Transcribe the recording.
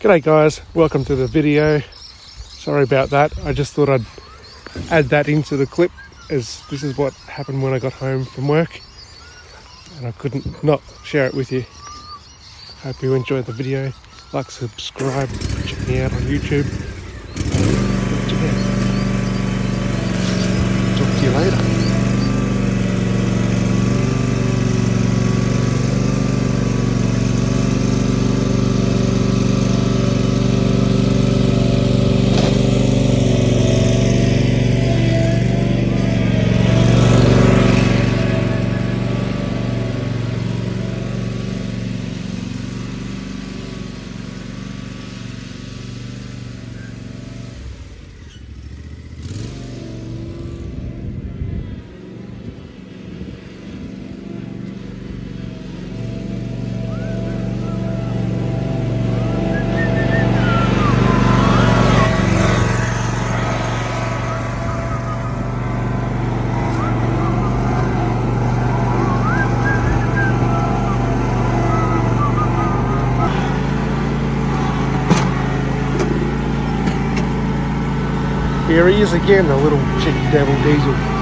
G'day guys, welcome to the video. Sorry about that, I just thought I'd add that into the clip as this is what happened when I got home from work and I couldn't not share it with you. Hope you enjoyed the video. Like, subscribe, check me out on YouTube. Talk to you later. Here he is again, the little cheeky devil diesel.